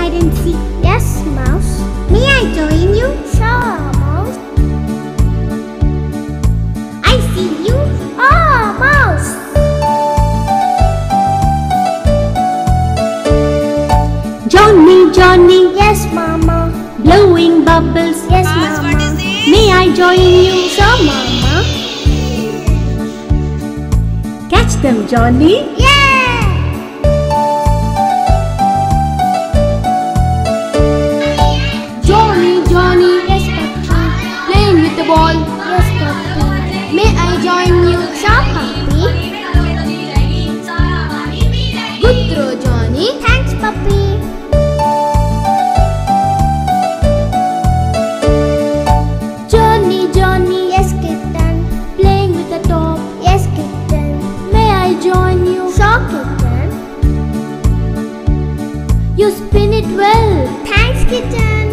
hide and seek? Yes, Mouse. May I join you? Sure, Mouse. I see you. Oh, Mouse. Johnny, Johnny, Yes, Mama. blowing bubbles. Yes, Mama. May I join you? Sure, Mama. Catch them, Johnny. Yeah! Johnny, Johnny, Yes, Puppy. playing with the ball. Yes, Puppy. May I join you? Sure, Puppy. Good throw, Johnny. Thanks, Puppy. Johnny, Johnny. Yes, kitten. Playing with the top. Yes, kitten. May I join you? Sure, kitten. You spin it well. Thanks, kitten.